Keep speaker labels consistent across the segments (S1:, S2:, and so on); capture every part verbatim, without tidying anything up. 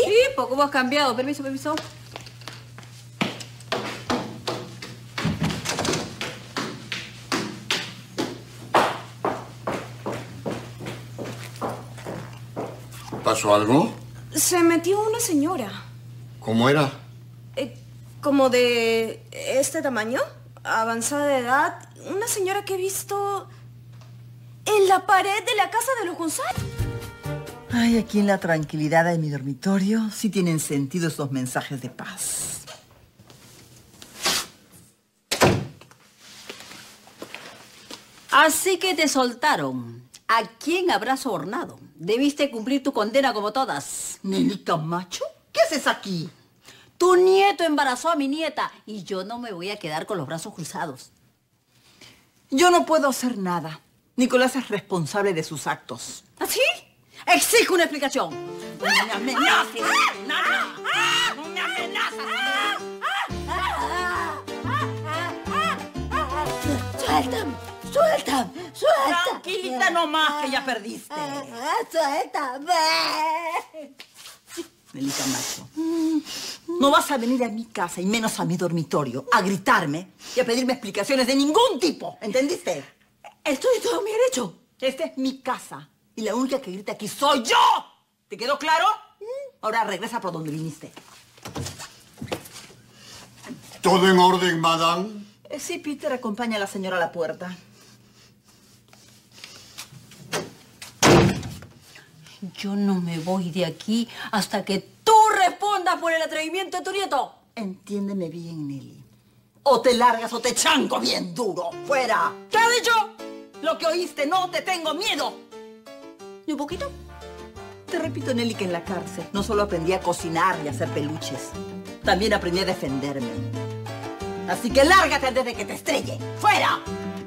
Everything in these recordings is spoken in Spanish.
S1: Sí, poco hemos cambiado. Permiso, permiso.
S2: ¿Pasó algo?
S3: Se metió una señora.
S2: ¿Cómo era?
S3: Eh, como de este tamaño, avanzada de edad. Una señora que he visto en la pared de la casa de los González.
S4: Ay, aquí en la tranquilidad de mi dormitorio sí tienen sentido esos mensajes de paz.
S1: Así que te soltaron. ¿A quién habrás sobornado? Debiste cumplir tu condena como todas.
S4: ¿Nelly Camacho? ¿Qué haces aquí?
S1: Tu nieto embarazó a mi nieta y yo no me voy a quedar con los brazos cruzados.
S4: Yo no puedo hacer nada. Nicolás es responsable de sus actos.
S1: ¿Así? Exijo una explicación.
S4: ¡No me amenaces! ¡Nada! ¡No me amenaces!
S1: ¡Suéltame! ¡Suéltame! ¡Suéltame!
S4: Tranquilita nomás, que ya perdiste.
S1: ¡Suéltame!
S4: Nelly Camacho, no vas a venir a mi casa y menos a mi dormitorio a gritarme y a pedirme explicaciones de ningún tipo. ¿Entendiste?
S1: Estoy en todo mi derecho.
S4: Esta es mi casa y la única que grita aquí soy yo. ¿Te quedó claro? Ahora regresa por donde viniste.
S2: ¿Todo en orden, madame?
S4: Eh, sí, Peter, acompaña a la señora a la puerta.
S1: Yo no me voy de aquí hasta que tú respondas por el atrevimiento de tu nieto.
S4: Entiéndeme bien, Nelly. O te largas o te chanco bien duro. ¡Fuera!
S1: ¿Qué has dicho?
S4: Lo que oíste, no te tengo miedo.
S1: ¿Y un poquito?
S4: Te repito, Nelly, que en la cárcel no solo aprendí a cocinar y a hacer peluches, también aprendí a defenderme. Así que lárgate antes de que te estrelle. ¡Fuera!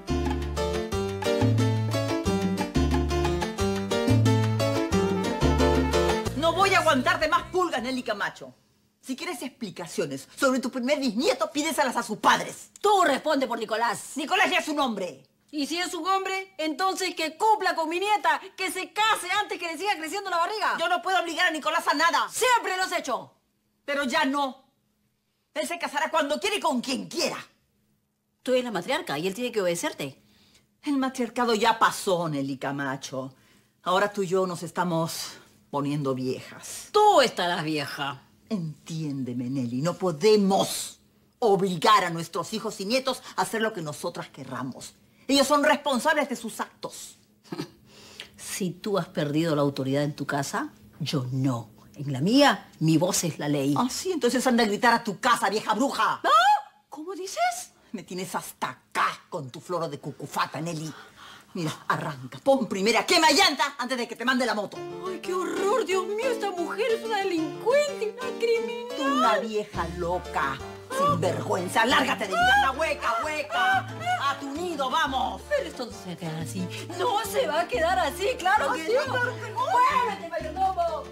S4: No voy a aguantarte más pulgas, Nelly Camacho. Si quieres explicaciones sobre tu primer bisnieto, pídeselas a sus padres.
S1: Tú responde por Nicolás.
S4: Nicolás ya es un hombre.
S1: Y si es un hombre, entonces que cumpla con mi nieta, que se case antes que le siga creciendo la barriga.
S4: Yo no puedo obligar a Nicolás a nada.
S1: Siempre lo has hecho.
S4: Pero ya no. Él se casará cuando quiera y con quien quiera.
S1: Tú eres la matriarca y él tiene que obedecerte.
S4: El matriarcado ya pasó, Nelly Camacho. Ahora tú y yo nos estamos poniendo viejas.
S1: Tú estarás vieja.
S4: Entiéndeme, Nelly. No podemos obligar a nuestros hijos y nietos a hacer lo que nosotras querramos. Ellos son responsables de sus actos.
S1: Si tú has perdido la autoridad en tu casa, yo no. En la mía, mi voz es la ley.
S4: Ah, sí, entonces anda a gritar a tu casa, vieja bruja.
S1: ¿Ah? ¿Cómo dices?
S4: Me tienes hasta acá con tu floro de cucufata, Nelly. Mira, arranca, pon primera, quema llanta antes de que te mande la moto.
S1: ¡Ay, qué horror! Dios mío, esta mujer es una delincuente, una criminal.
S4: Tú una vieja loca, sin vergüenza. Lárgate de mi casa, hueca, hueca. A tu nido, vamos.
S1: Pero esto no se va a quedar así. No se va a quedar así, claro que no.
S4: Claro que no.
S1: ¡Muévete, mayordomo!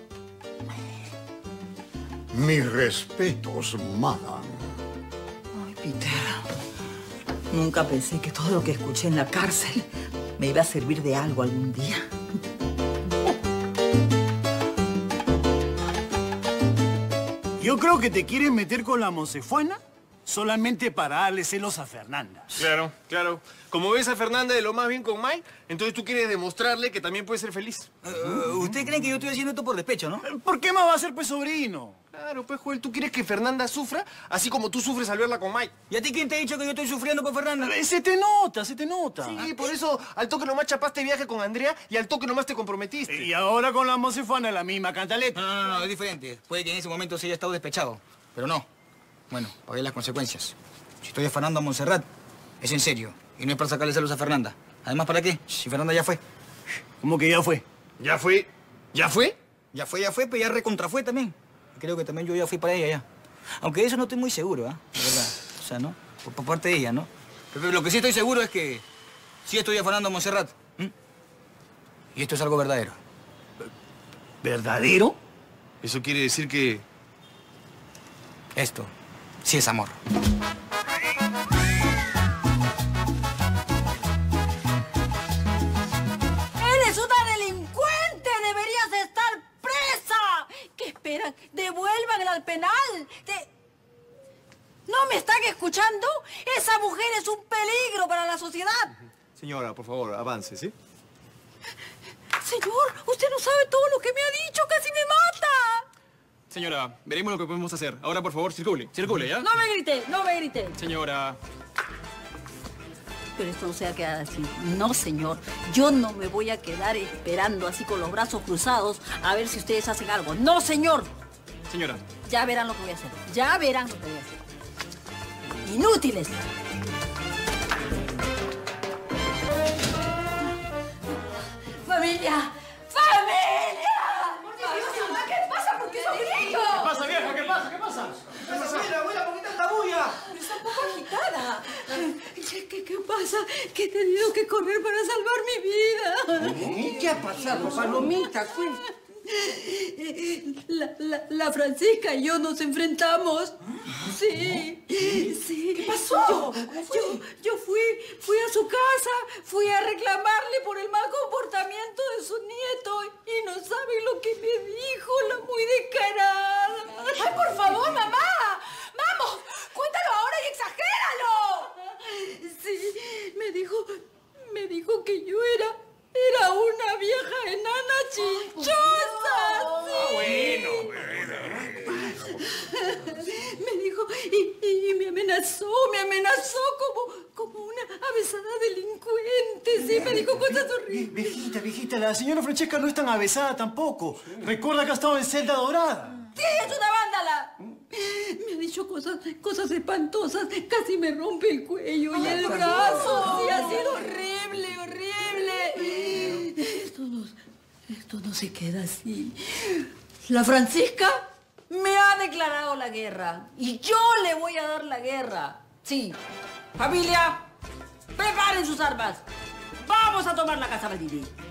S2: Mis respetos, madame.
S4: Ay, Peter. Nunca pensé que todo lo que escuché en la cárcel me iba a servir de algo algún día.
S5: Yo creo que te quieren meter con la Mosefuana solamente para darle celos a Fernanda.
S6: Claro, claro. Como ves a Fernanda de lo más bien con Mike, entonces tú quieres demostrarle que también puede ser feliz.
S7: Uh, ¿Usted cree que yo estoy haciendo esto por despecho, no?
S5: ¿Por qué más va a ser pues sobrino?
S6: Claro, pues, Joel, tú quieres que Fernanda sufra, así como tú sufres al verla con Mike.
S7: ¿Y a ti quién te ha dicho que yo estoy sufriendo por Fernanda?
S5: Eh, Se te nota, se te nota.
S6: Sí, por eso al toque nomás chapaste viaje con Andrea y al toque nomás te comprometiste.
S5: Y ahora con la Mosefuana la misma cantaleta.
S7: No, no, no, es diferente. Puede que en ese momento se haya estado despechado, pero no. Bueno, pagué las consecuencias. Si estoy afanando a Montserrat, es en serio. Y no es para sacarle celos a Fernanda. Además, ¿para qué? Si Fernanda ya fue.
S5: ¿Cómo que ya fue?
S6: ¿Ya fue? ¿Ya fue?
S7: Ya fue, ya fue, pero ya recontrafue también. Creo que también yo ya fui para ella ya. Aunque de eso no estoy muy seguro, ¿ah? ¿eh? De verdad. O sea, ¿no? Por, por parte de ella, ¿no? Pero lo que sí estoy seguro es que sí estoy afanando a Montserrat. ¿Mm? Y esto es algo verdadero.
S5: ¿Verdadero?
S6: Eso quiere decir que...
S7: Esto sí es amor.
S1: ¡Eres una delincuente! ¡Deberías estar presa! ¿Qué esperas? esperan? ¡Devuélvanla al penal! De... ¿No me están escuchando? Esa mujer es un peligro para la sociedad.
S6: Señora, por favor, avance, ¿sí?
S1: Señor, usted no sabe todo lo que me ha dicho. ¡Casi me mata!
S7: Señora, veremos lo que podemos hacer. Ahora, por favor, circule. Circule, ¿ya?
S1: No me grite, no me grite.
S7: Señora...
S1: Pero esto no se va a quedar así. No, señor. Yo no me voy a quedar esperando así con los brazos cruzados a ver si ustedes hacen algo. No, señor.
S7: Señora.
S1: Ya verán lo que voy a hacer. Ya verán lo que voy a hacer. Inútiles. ¡Familia! ¡Familia! ¿Qué pasa? ¿Por qué son grillos?
S5: ¿Qué pasa, vieja? ¿Qué pasa? ¿Qué pasa?
S8: ¿Qué pasa, abuela, abuela? ¿Por qué tanta bulla?
S1: Está un poco agitada. ¿Qué, ¿Qué pasa? Que he tenido que correr para salvar mi vida.
S8: ¿Qué ha pasado, Palomita? Cuéntame.
S1: La, la, la Francisca y yo nos enfrentamos. Sí, sí.
S8: ¿Qué pasó?
S1: Yo, yo, yo fui, fui a su casa, fui a reclamarle por el mal comportamiento de su nieto y no saben lo que me dijo la muy descarada.
S3: ¡Ay, por favor, mamá! ¡Vamos! ¡Cuéntalo ahora y exagéralo!
S1: Sí, me dijo, me dijo que yo era... Era una vieja enana chinchosa. Sí.
S5: Bueno,
S1: Me dijo y, y me amenazó, me amenazó como, como una avesada delincuente. Sí, me dijo cosas horribles.
S5: Viejita, viejita, la señora Francesca no es tan avesada tampoco. Recuerda que ha estado en celda dorada.
S1: Sí, es una vándala. Me ha dicho cosas, cosas espantosas. Casi me rompe el cuello y el brazo. Sí, ha sido horrible, horrible. Esto no, esto no se queda así. La Francisca me ha declarado la guerra y yo le voy a dar la guerra. Sí. Familia, preparen sus armas. Vamos a tomar la casa Valdivia.